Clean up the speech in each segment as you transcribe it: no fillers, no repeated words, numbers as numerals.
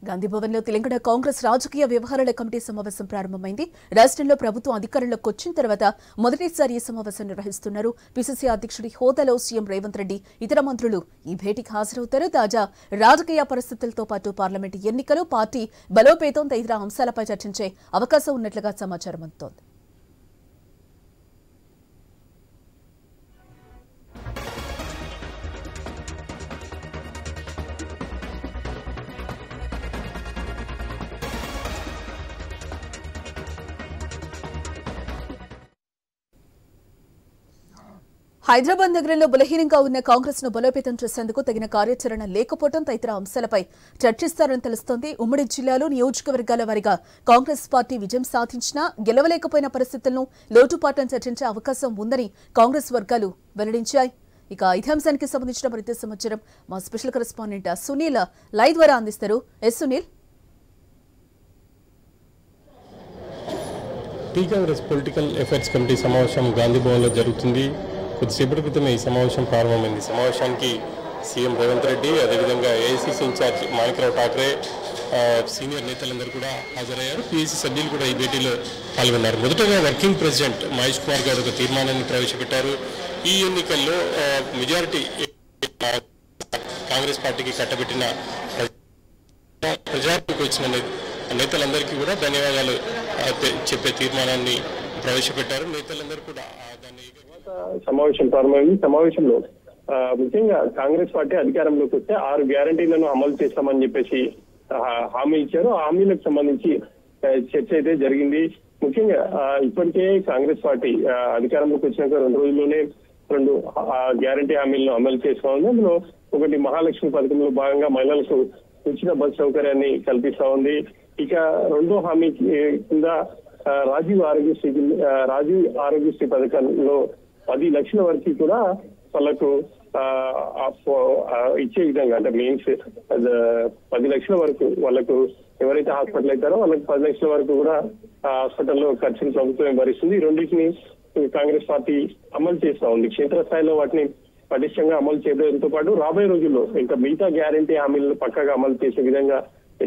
గాంధీభవన్లో తెలంగాణ కాంగ్రెస్ రాజకీయ వ్యవహారాల కమిటీ సమావేశం ప్రారంభమైంది. రాష్ట్రంలో ప్రభుత్వం అధికారంలోకి వచ్చిన తర్వాత మొదటిసారి ఈ సమావేశం నిర్వహిస్తున్నారు. పిసిసి అధ్యక్షుడి హోదాలో సీఎం రేవంత్ రెడ్డి, ఇతర మంత్రులు ఈ భేటీకి హాజరవుతారు. తాజా రాజకీయ పరిస్థితులతో పాటు పార్లమెంటు ఎన్నికలు, పార్టీ బలోపేతం తదితర అంశాలపై చర్చించే అవకాశం ఉన్నట్లుగా సమాచారం అందుతోంది. హైదరాబాద్ నగరంలో బలహీనంగా ఉన్న కాంగ్రెస్ ను బలోపేతం చేసేందుకు తగిన కార్యాచరణ లేకపోవడం తదితర అంశాలపై చర్చిస్తారని తెలుస్తోంది. ఉమ్మడి జిల్లాలో నియోజకవర్గాల వారీగా కాంగ్రెస్ పార్టీ విజయం సాధించినా గెలవలేకపోయిన పరిస్థితులను, లోటుపాట్లను చర్చించే అవకాశం ఉందని కాంగ్రెస్ వర్గాలు వెల్లడించాయి. ఇక ఇదే అంశానికి సంబంధించిన మరింత సమాచారం మా స్పెషల్ కరెస్పాండెంట్ సునీల్ లైవ్ ద్వారా అందిస్తారు. Sunil, Congress political affairs committee సమావేశం గాంధీభవన్లో జరుగుతుంది. కొద్దిసేపటి క్రితమే ఈ సమావేశం ప్రారంభమైంది. సమావేశానికి సీఎం రేవంత్ రెడ్డి, అదేవిధంగా AICC in-charge Manikrao Thakre, senior నేతలందరూ కూడా హాజరయ్యారు. పీఏసీ సభ్యులు కూడా ఈ భేటీలో పాల్గొన్నారు. మొదటగా వర్కింగ్ ప్రెసిడెంట్ మహేష్ కుమార్ గారు ఒక తీర్మానాన్ని ప్రవేశపెట్టారు. ఈ ఎన్నికల్లో మెజారిటీ కాంగ్రెస్ పార్టీకి కట్టబెట్టిన ప్రజానికి వచ్చిన నేతలందరికీ కూడా ధన్యవాదాలు చెప్పే తీర్మానాన్ని ప్రవేశపెట్టారు. నేతలందరూ కూడా సమావేశం ప్రారంభమైంది. సమావేశంలో ముఖ్యంగా కాంగ్రెస్ పార్టీ అధికారంలోకి వస్తే 6 గ్యారంటీలను అమలు చేస్తామని చెప్పేసి హామీ ఇచ్చారు. ఆ హామీలకు సంబంధించి చర్చ అయితే జరిగింది. ముఖ్యంగా ఇప్పటికే కాంగ్రెస్ పార్టీ అధికారంలోకి వచ్చినాక 2 రోజుల్లోనే 2 గ్యారంటీ హామీలను అమలు చేస్తా ఉంది. అందులో ఒకటి మహాలక్ష్మి పథకంలో భాగంగా మహిళలకు ఉచిత బస్ సౌకర్యాన్ని కల్పిస్తా ఉంది. ఇక 2వ హామీ కింద రాజీవ్ ఆరోగ్యశ్రీ పథకంలో 10 లక్షల వరకు కూడా వాళ్ళకు ఇచ్చే విధంగా, అంటే మీన్స్ 10 లక్షల వరకు వాళ్ళకు ఎవరైతే హాస్పిటల్ అవుతారో వాళ్ళకి 10 లక్షల వరకు కూడా హాస్పిటల్లో ఖర్చును ప్రభుత్వం భరిస్తుంది. ఈ రెండింటిని కాంగ్రెస్ పార్టీ అమలు చేస్తా ఉంది. క్షేత్రస్థాయిలో వాటిని పటిష్టంగా అమలు చేయడంతో పాటు రాబోయే రోజుల్లో ఇంకా మిగతా గ్యారంటీ హామీలను పక్కగా అమలు చేసే విధంగా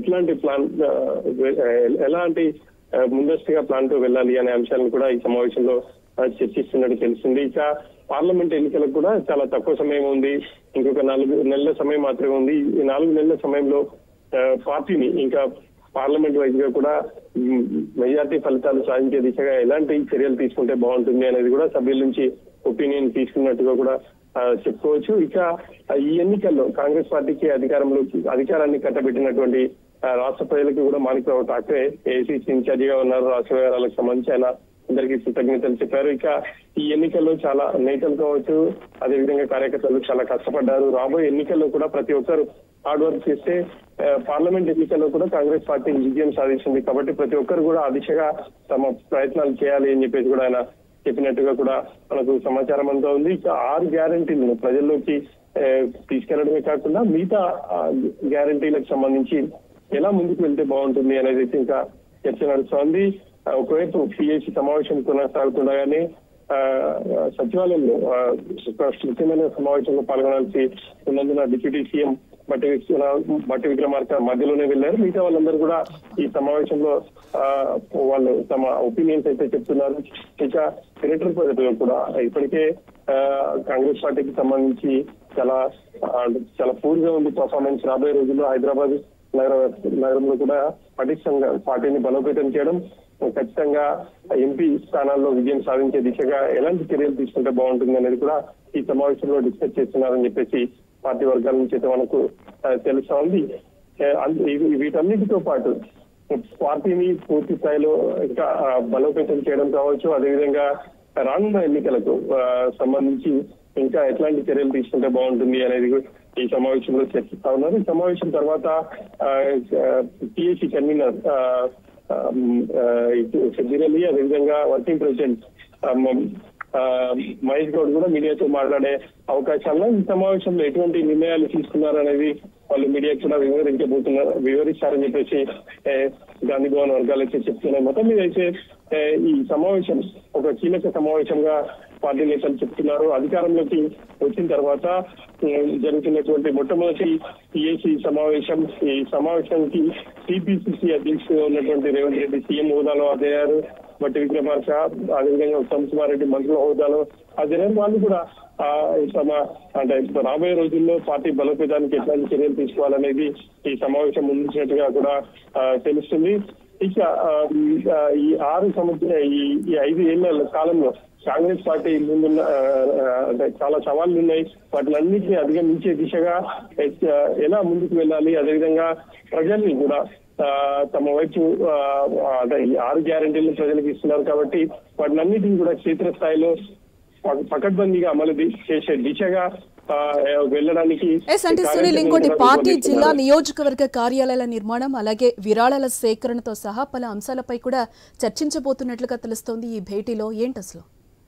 ఎలాంటి ముందస్తుగా ప్లాన్ తో వెళ్ళాలి అనే అంశాలను కూడా ఈ సమావేశంలో చర్చిస్తున్నట్టు తెలిసింది. ఇక పార్లమెంట్ ఎన్నికలకు కూడా చాలా తక్కువ సమయం ఉంది. ఇంకొక 4 నెలల సమయం మాత్రమే ఉంది. ఈ 4 నెలల సమయంలో పార్టీని ఇంకా పార్లమెంట్ వైజ్ గా కూడా మెజార్టీ ఫలితాలు సాధించే దిశగా ఎలాంటి చర్యలు తీసుకుంటే బాగుంటుంది అనేది కూడా సభ్యుల నుంచి ఒపీనియన్ తీసుకున్నట్టుగా కూడా చెప్పుకోవచ్చు. ఇక ఈ ఎన్నికల్లో కాంగ్రెస్ పార్టీకి అధికారాన్ని కట్టబెట్టినటువంటి రాష్ట్ర ప్రజలకు కూడా మాణిక్రావు ఠాక్రే ఏఐసీసీ ఇన్ఛార్జిగా ఉన్నారు. రాష్ట్ర వ్యవహారాలకు సంబంధించి ఆయన అందరికీ కృతజ్ఞతలు చెప్పారు. ఇక ఈ ఎన్నికల్లో చాలా నేతలు కావచ్చు, అదేవిధంగా కార్యకర్తలు చాలా కష్టపడ్డారు. రాబోయే ఎన్నికల్లో కూడా ప్రతి ఒక్కరు హార్డ్ వర్క్ చేస్తే పార్లమెంట్ ఎన్నికల్లో కూడా కాంగ్రెస్ పార్టీ విజయం సాధించింది. కాబట్టి ప్రతి ఒక్కరు కూడా ఆ దిశగా తమ ప్రయత్నాలు చేయాలి అని చెప్పేసి కూడా ఆయన చెప్పినట్టుగా కూడా మనకు సమాచారం అంతా ఉంది. ఇక 6 గ్యారంటీలను ప్రజల్లోకి తీసుకెళ్లడమే కాకుండా మిగతా గ్యారంటీలకు సంబంధించి ఎలా ముందుకు వెళ్తే బాగుంటుంది అనేది ఇంకా చర్చ నడుస్తోంది. ఒకవైపు పిఏసీ సమావేశం కొనసాగుతుండగానే సచివాలయంలో ఒక ముఖ్యమైన సమావేశంలో పాల్గొనాల్సి ఉన్నందున డిప్యూటీ సీఎం బట్టి విక్రమార్క మధ్యలోనే వెళ్లారు. మిగతా వాళ్ళందరూ కూడా ఈ సమావేశంలో వాళ్ళు తమ ఒపీనియన్స్ అయితే చెప్తున్నారు. ఇక సెనేటర్ పదవిలో కూడా ఇప్పటికే కాంగ్రెస్ పార్టీకి సంబంధించి చాలా పూర్గా ఉంది పర్ఫార్మెన్స్. రాబోయే రోజుల్లో హైదరాబాద్ నగరంలో కూడా పటిష్టంగా పార్టీని బలోపేతం చేయడం, ఖచ్చితంగా ఎంపీ స్థానాల్లో విజయం సాధించే దిశగా ఎలాంటి చర్యలు తీసుకుంటే బాగుంటుంది అనేది కూడా ఈ సమావేశంలో డిస్కస్ చేస్తున్నారని చెప్పేసి పార్టీ వర్గాల నుంచి అయితే మనకు తెలుస్తా ఉంది. వీటన్నిటితో పాటు పార్టీని పూర్తి స్థాయిలో ఇంకా బలోపేతం చేయడం కావచ్చు, అదేవిధంగా రానున్న ఎన్నికలకు సంబంధించి ఇంకా ఎట్లాంటి చర్యలు తీసుకుంటే బాగుంటుంది అనేది ఈ సమావేశంలో చర్చిస్తా ఉన్నారు. ఈ సమావేశం తర్వాత పిఏసీ కన్వీనర్ షబ్బీర్, అదేవిధంగా వర్కింగ్ ప్రెసిడెంట్ మహేష్ గౌడ్ కూడా మీడియాతో మాట్లాడే అవకాశాలను ఈ సమావేశంలో ఎటువంటి నిర్ణయాలు తీసుకున్నారు అనేది వాళ్ళు మీడియాకు కూడా వివరిస్తారని చెప్పేసి గాంధీ భవన్ వర్గాలు అయితే చెప్తున్నాయి. మొత్తం మీద అయితే ఈ సమావేశం ఒక కీలక సమావేశంగా పార్టీ నేతలు చెప్తున్నారు. అధికారంలోకి వచ్చిన తర్వాత జరుగుతున్నటువంటి మొట్టమొదటి పిఏసీ సమావేశం. ఈ సమావేశానికి టీపీసీసీ అధ్యక్షుడు ఉన్నటువంటి రేవంత్ రెడ్డి సీఎం హోదాలో హాజరయ్యారు. బట్టి విక్రమార్క, అదేవిధంగా ఉత్తమ్ కుమార్ రెడ్డి మంత్రుల హోదాలో హాజరయ్యారు. వాళ్ళు కూడా తమ అంటే రాబోయే రోజుల్లో పార్టీ బలోపేతానికి ఎట్లాంటి చర్యలు తీసుకోవాలనేది ఈ సమావేశం ముందుంచినట్టుగా కూడా తెలుస్తుంది. ఇక ఈ 6 సంవత్సరాల ఈ 5 ఏళ్ల కాలంలో కాంగ్రెస్ పార్టీ ముందున్న అంటే చాలా సవాళ్లు ఉన్నాయి. వాటిలన్నింటినీ అధిగమించే దిశగా ఎలా ముందుకు వెళ్ళాలి, అదేవిధంగా ప్రజల్ని కూడా తమ వైపు అంటే 6 గ్యారెంటీలను ప్రజలకు ఇస్తున్నారు కాబట్టి వాటిలన్నిటిని కూడా క్షేత్రస్థాయిలో పకడ్బందీగా అమలు చేసే దిశగా వెళ్ళడానికి. అంటే సునీల్, ఇంకోటి పార్టీ జిల్లా నియోజకవర్గ కార్యాలయాల నిర్మాణం అలాగే విరాళాల సేకరణతో సహా పలు అంశాలపై కూడా చర్చించబోతున్నట్లుగా తెలుస్తోంది ఈ భేటీలో. ఏంటి అసలు?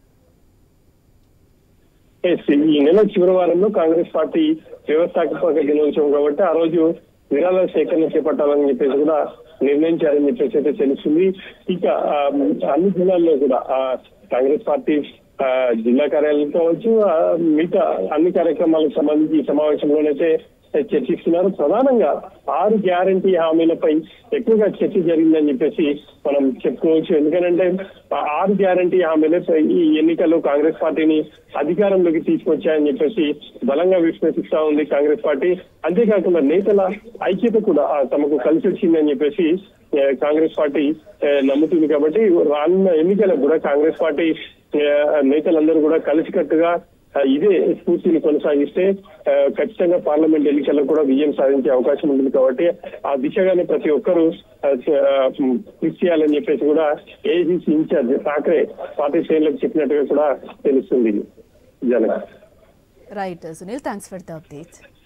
ఈ నెల చివరి వారంలో కాంగ్రెస్ పార్టీ వ్యవస్థాపక దినోత్సవం కాబట్టి ఆ రోజు విరాళాల సేకరణ చేపట్టాలని చెప్పేసి కూడా నిర్ణయించారని చెప్పేసి అయితే తెలుస్తుంది. ఇక అన్ని జిల్లాల్లో కూడా కాంగ్రెస్ పార్టీ జిల్లా కార్యాలయం కావచ్చు, మిగతా అన్ని కార్యక్రమాలకు సంబంధించి ఈ సమావేశంలోనైతే చర్చిస్తున్నారు. ప్రధానంగా 6 గ్యారంటీ హామీలపై ఎక్కువగా చర్చ జరిగిందని చెప్పేసి మనం చెప్పుకోవచ్చు. ఎందుకంటే 6 గ్యారంటీ హామీలపై ఈ ఎన్నికల్లో కాంగ్రెస్ పార్టీని అధికారంలోకి తీసుకొచ్చాయని చెప్పేసి బలంగా విశ్వసిస్తా ఉంది కాంగ్రెస్ పార్టీ. అంతేకాకుండా నేతల ఐక్యత కూడా తమకు కలిసి వచ్చిందని చెప్పేసి కాంగ్రెస్ పార్టీ నమ్ముతుంది. కాబట్టి రానున్న ఎన్నికలకు కూడా కాంగ్రెస్ పార్టీ నేతలందరూ కూడా కలిసికట్టుగా ఇదే స్ఫూర్తిని కొనసాగిస్తే ఖచ్చితంగా పార్లమెంట్ ఎన్నికల్లో కూడా విజయం సాధించే అవకాశం ఉంటుంది. కాబట్టి ఆ దిశగానే ప్రతి ఒక్కరూ కృషి చేయాలని చెప్పేసి కూడా ఏఐసీసీ ఇన్ఛార్జ్ ఠాక్రే పార్టీ శ్రేణులకు చెప్పినట్టుగా కూడా తెలుస్తుంది. జనక right Sunil, thanks for the update.